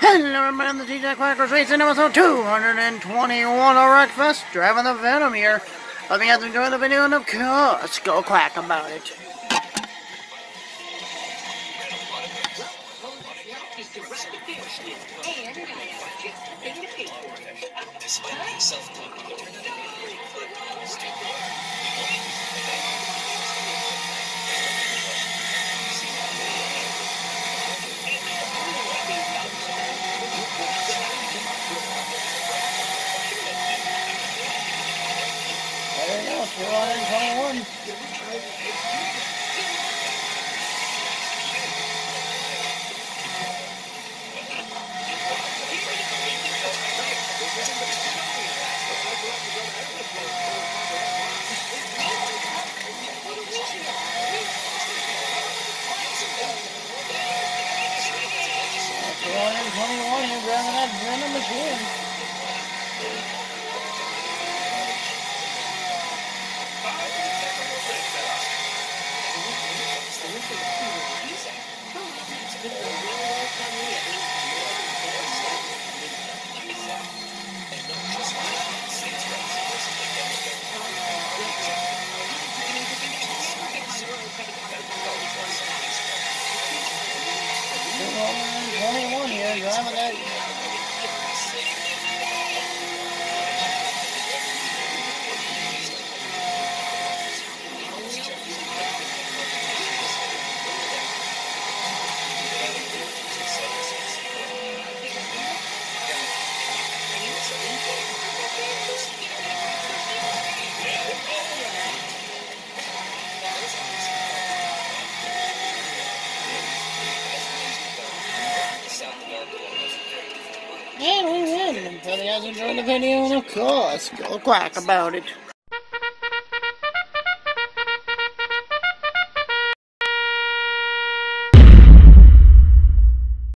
Hello everybody, the Tjax-Quackers racing episode 221 of Wreckfest, driving the Venom here. Hope you guys enjoy the video and of course, go quack about it. There we go, 221. You're driving that Venom machine. Here, driving that. And we win. Until you guys enjoy the video, and of course, go quack about it.